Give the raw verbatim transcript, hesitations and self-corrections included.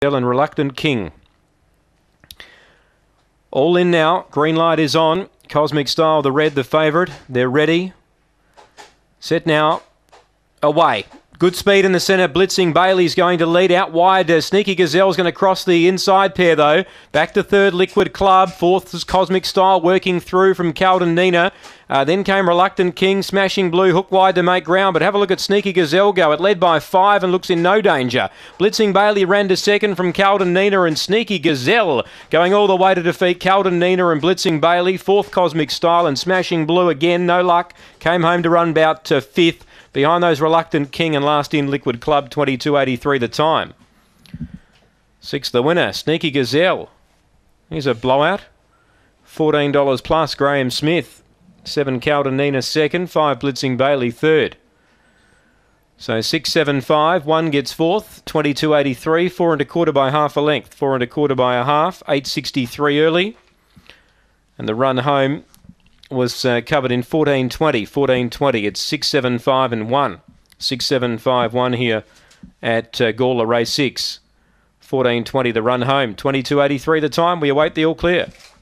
And Reluctant King. All in now. Green light is on. Cosmic Style, the red, the favourite. They're ready. Set now. Away. Good speed in the centre. Blitzing Bailey's going to lead out wide. Uh, Sneaky Gazelle's going to cross the inside pair though. Back to third, Liquid Club. Fourth is Cosmic Style working through from Calden Nina. Uh, then came Reluctant King, Smashing Blue, hook wide to make ground. But have a look at Sneaky Gazelle go. It led by five and looks in no danger. Blitzing Bailey ran to second from Calden Nina, and Sneaky Gazelle going all the way to defeat Calden Nina and Blitzing Bailey. Fourth, Cosmic Style, and Smashing Blue again, no luck. Came home to run about uh, fifth. Behind those, Reluctant King, and last in Liquid Club, twenty-two eighty-three the time. Sixth, the winner, Sneaky Gazelle. Here's a blowout. fourteen dollars plus, Graham Smith. Seven, Calden Nina second. Five, Blitzing Bailey third. So six, seven, five. One gets fourth. twenty-two eighty-three. Four and a quarter by half a length. Four and a quarter by a half. eight sixty-three early. And the run home was uh, covered in fourteen twenty. fourteen twenty. It's six, seven, five and one. six, seven, five, one here at uh, Gawler Race six. fourteen twenty the run home. twenty-two eighty-three the time. We await the all clear.